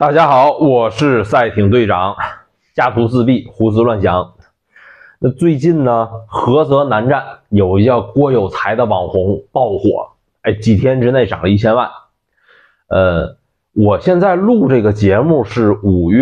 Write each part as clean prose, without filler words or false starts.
大家好，我是赛艇队长，家徒四壁，胡思乱想。那最近呢，菏泽南站有一叫郭有才的网红爆火，几天之内涨了1000万。我现在录这个节目是今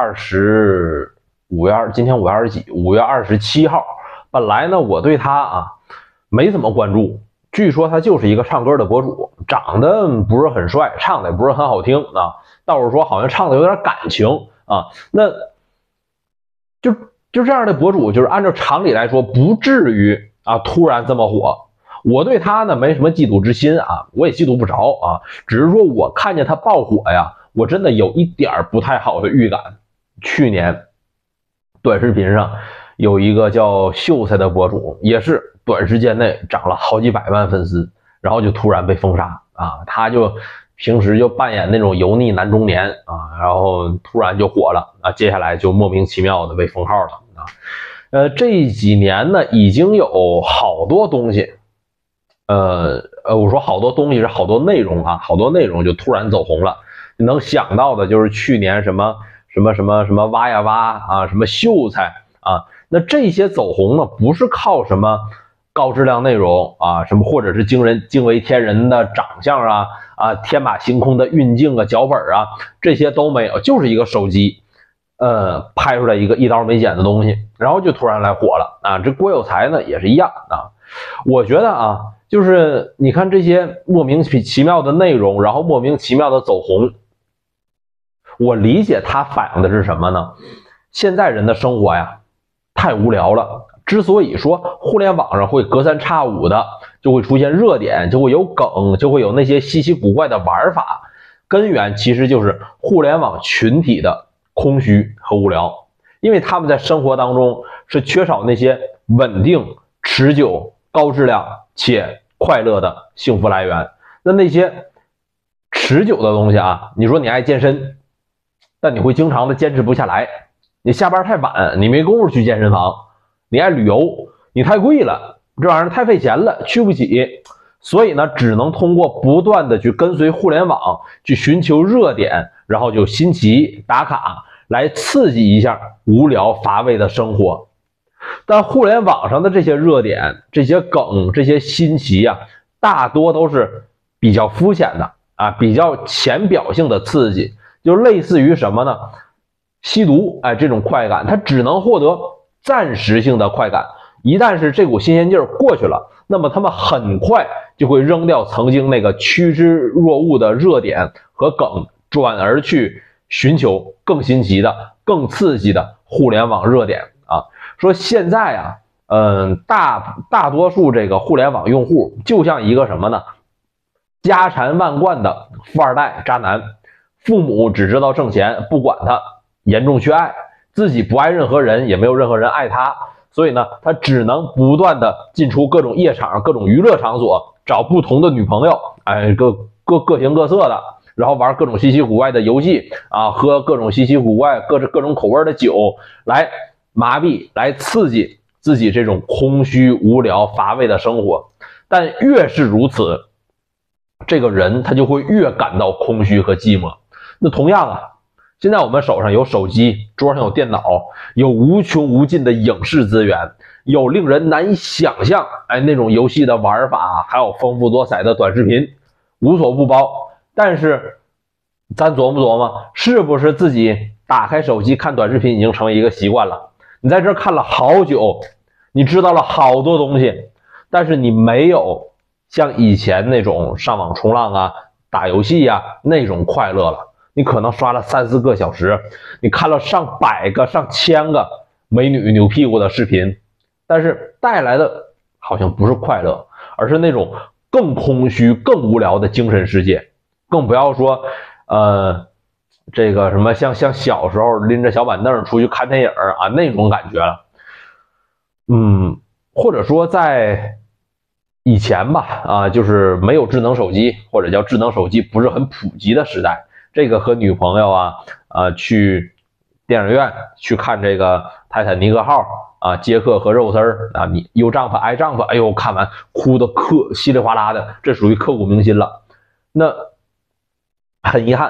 天5月20几，5月27号。本来呢，我对他没怎么关注，据说他就是一个唱歌的博主，长得不是很帅，唱的也不是很好听啊。倒是说好像唱的有点感情啊，那就这样的博主，就是按照常理来说，不至于突然这么火。我对他呢没什么嫉妒之心啊，我也嫉妒不着啊，只是说我看见他爆火呀，我真的有一点不太好的预感。去年短视频上有一个叫秀才的博主，也是短时间内涨了好几百万粉丝，然后就突然被封杀啊，他就平时就扮演那种油腻男中年然后突然就火了接下来就莫名其妙的被封号了这几年呢，已经有好多东西，我说好多东西是好多内容好多内容就突然走红了。能想到的就是去年什么挖呀挖什么秀才那这些走红呢，不是靠什么高质量内容什么或者是惊为天人的长相天马行空的运镜脚本这些都没有，就是一个手机拍出来一个一刀没剪的东西，然后就突然来火了这郭有才呢也是一样我觉得就是你看这些莫名其妙的内容，然后莫名其妙的走红，我理解它反映的是什么呢？现在人的生活呀太无聊了。之所以说互联网上会隔三差五的就会出现热点，就会有梗，就会有那些稀奇古怪的玩法，根源其实就是互联网群体的空虚和无聊。因为他们在生活当中是缺少那些稳定、持久、高质量且快乐的幸福来源。那些持久的东西你说你爱健身，但你会经常的坚持不下来。你下班太晚，你没工夫去健身房。你爱旅游，你太贵了，这玩意儿太费钱了，去不起。所以呢，只能通过不断的去跟随互联网，去寻求热点，然后就新奇打卡，来刺激一下无聊乏味的生活。但互联网上的这些热点、这些梗、这些新奇大多都是比较肤浅的比较浅表性的刺激，就类似于什么呢？吸毒这种快感，它只能获得暂时性的快感，一旦是这股新鲜劲儿过去了，那么他们很快就会扔掉曾经那个趋之若鹜的热点和梗，转而去寻求更新奇的、更刺激的互联网热点说现在大多数这个互联网用户就像一个什么呢？家产万贯的富二代渣男，父母只知道挣钱，不管他，严重缺爱，自己不爱任何人，也没有任何人爱他，所以呢，他只能不断的进出各种夜场、各种娱乐场所，找不同的女朋友，各形各色的，然后玩各种稀奇古怪的游戏喝各种稀奇古怪、各种口味的酒，来麻痹、来刺激自己这种空虚、无聊、乏味的生活。但越是如此，这个人他就会越感到空虚和寂寞。那同样现在我们手上有手机，桌上有电脑，有无穷无尽的影视资源，有令人难以想象那种游戏的玩法，还有丰富多彩的短视频，无所不包。但是咱琢磨琢磨，是不是自己打开手机看短视频已经成为一个习惯了？你在这看了好久，你知道了好多东西，但是你没有像以前那种上网冲浪打游戏那种快乐了。你可能刷了3、4个小时，你看了上百个、上千个美女扭屁股的视频，但是带来的好像不是快乐，而是那种更空虚、更无聊的精神世界。更不要说这个什么像小时候拎着小板凳出去看电影那种感觉了。或者说在以前吧就是没有智能手机，或者叫智能手机不是很普及的时代，这个和女朋友去电影院去看这个泰坦尼克号杰克和肉丝你有丈夫爱丈夫，哎呦，看完哭的稀里哗啦的，这属于刻骨铭心了。那很遗憾，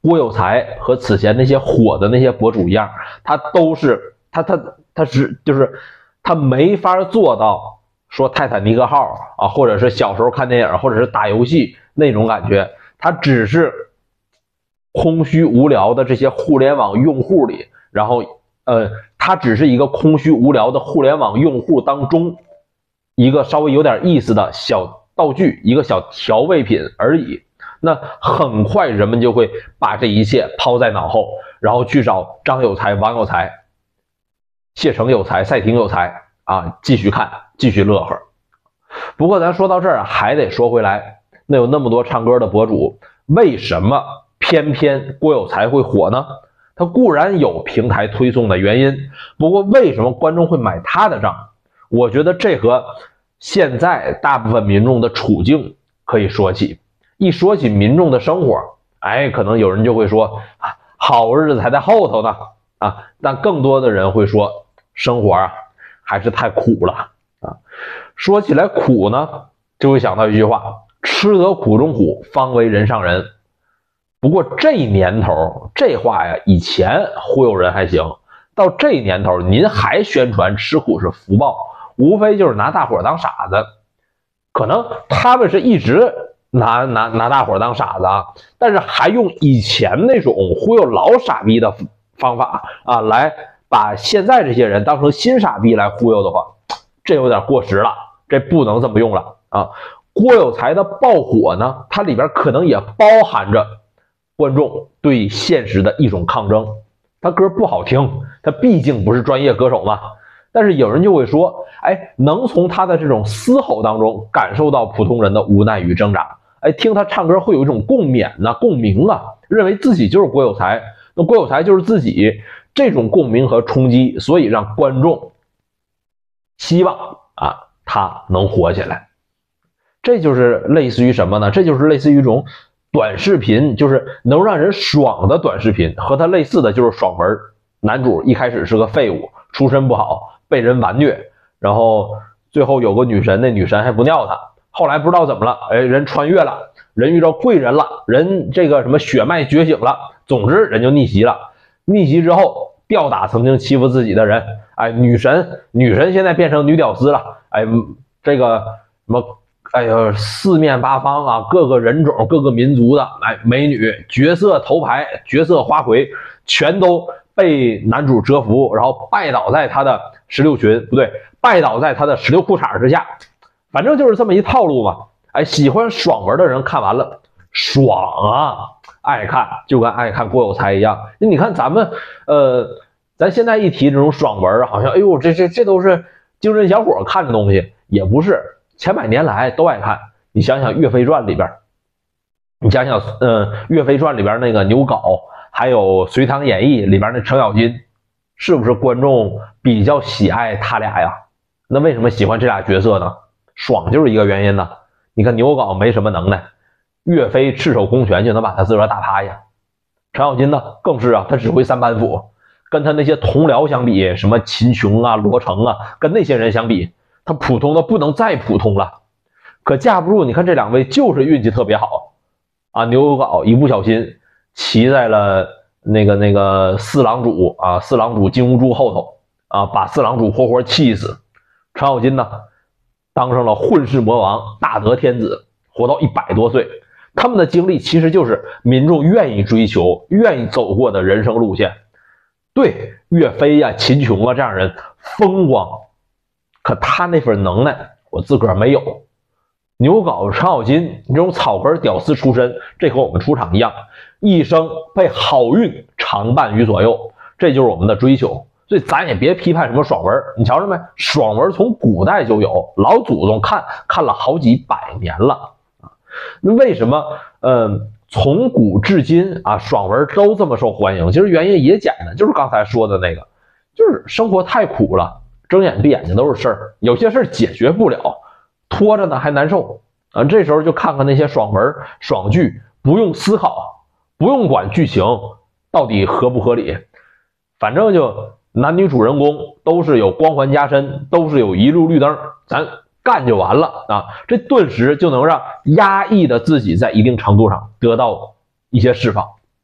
郭有才和此前那些火的那些博主一样，他都是就是他没法做到说泰坦尼克号啊，或者是小时候看电影，或者是打游戏那种感觉，他只是空虚无聊的这些互联网用户里，然后他只是一个空虚无聊的互联网用户当中一个稍微有点意思的小道具，一个小调味品而已。那很快人们就会把这一切抛在脑后，然后去找张有才、王有才、谢承有才、赛艇有才啊，继续看，继续乐呵。不过咱说到这儿还得说回来，那有那么多唱歌的博主，为什么偏偏郭有才会火呢？他固然有平台推送的原因，不过为什么观众会买他的账？我觉得这和现在大部分民众的处境可以说起。一说起民众的生活，可能有人就会说啊，好日子还在后头呢啊，但更多的人会说生活啊还是太苦了啊。说起来苦呢，就会想到一句话，吃得苦中苦，方为人上人。不过这年头这话呀，以前忽悠人还行，到这年头您还宣传吃苦是福报，无非就是拿大伙当傻子。可能他们是一直拿大伙当傻子啊，但是还用以前那种忽悠老傻逼的方法啊，来把现在这些人当成新傻逼来忽悠的话，这有点过时了，这不能这么用了啊。郭有才的爆火呢，它里边可能也包含着观众对现实的一种抗争。他歌不好听，他毕竟不是专业歌手嘛，但是有人就会说，能从他的这种嘶吼当中感受到普通人的无奈与挣扎。听他唱歌会有一种共勉啊、共鸣啊，认为自己就是郭有才，那郭有才就是自己，这种共鸣和冲击，所以让观众希望啊他能火起来。这就是类似于什么呢？这就是类似于一种短视频，就是能让人爽的短视频。和他类似的就是爽文，男主一开始是个废物，出身不好，被人完虐，然后最后有个女神，那女神还不尿他。后来不知道怎么了，人穿越了，人遇到贵人了，人这个什么血脉觉醒了，总之人就逆袭了。逆袭之后吊打曾经欺负自己的人，女神现在变成女屌丝了，这个什么四面八方啊，各个人种各个民族的美女角色头牌角色花魁全都被男主折服，然后拜倒在他的16裙，不对，拜倒在他的16裤衩之下。反正就是这么一套路嘛。喜欢爽文的人看完了爽啊，爱看，就跟爱看郭有才一样。你看咱们咱现在一提这种爽文，好像哎呦这都是精神小伙看的东西，也不是，千百年来都爱看。你想想岳飞传里边，你想想岳飞传里边那个牛皋，还有隋唐演义里边那程咬金，是不是观众比较喜爱他俩呀？那为什么喜欢这俩角色呢？爽就是一个原因呢。你看牛皋没什么能耐，岳飞赤手空拳就能把他自个儿打趴下。程咬金呢更是啊，他只会三板斧，跟他那些同僚相比，什么秦琼啊、罗成啊，跟那些人相比，他普通的不能再普通了。可架不住你看这两位就是运气特别好啊，牛皋一不小心骑在了那个四郎主啊，四郎主金兀术后头啊，把四郎主活活气死。程咬金呢当上了混世魔王，大德天子，活到100多岁。他们的经历其实就是民众愿意追求、愿意走过的人生路线。对岳飞呀、秦琼啊这样人风光，可他那份能耐我自个儿没有。牛皋、程咬金这种草根屌丝出身，这和我们出场一样，一生被好运常伴于左右，这就是我们的追求。所以咱也别批判什么爽文，你瞧着没？爽文从古代就有，老祖宗看了好几百年了啊。那为什么从古至今啊爽文都这么受欢迎？其实原因也简单，就是刚才说的那个，就是生活太苦了，睁眼闭眼睛都是事儿，有些事儿解决不了，拖着呢还难受啊。这时候就看看那些爽文爽剧，不用思考，不用管剧情到底合不合理，反正就男女主人公都是有光环加身，都是有一路绿灯，咱干就完了啊！这顿时就能让压抑的自己在一定程度上得到一些释放。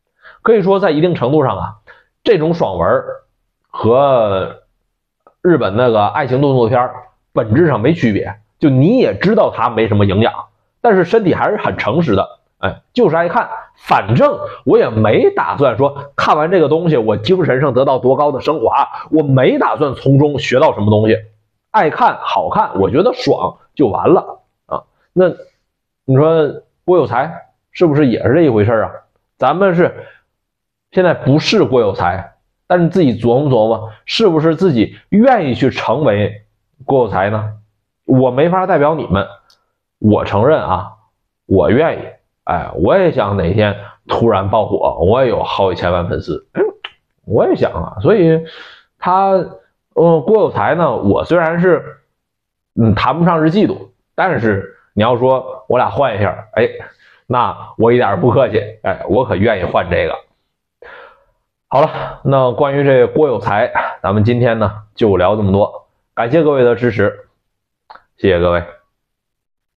可以说在一定程度上啊，这种爽文和日本那个爱情动作片本质上没区别，就你也知道它没什么营养，但是身体还是很诚实的，就是爱看，反正我也没打算说看完这个东西我精神上得到多高的升华，我没打算从中学到什么东西，爱看好看，我觉得爽就完了啊。那你说郭有才是不是也是这一回事啊？咱们是现在不是郭有才，但是自己琢磨琢磨，是不是自己愿意去成为郭有才呢？我没法代表你们，我承认啊，我愿意，我也想哪天突然爆火，我也有好几千万粉丝，我也想啊。所以郭有才呢，我虽然是谈不上是嫉妒，但是你要说我俩换一下，那我一点不客气，我可愿意换这个。好了，那关于这郭有才，咱们今天呢就聊这么多，感谢各位的支持，谢谢各位。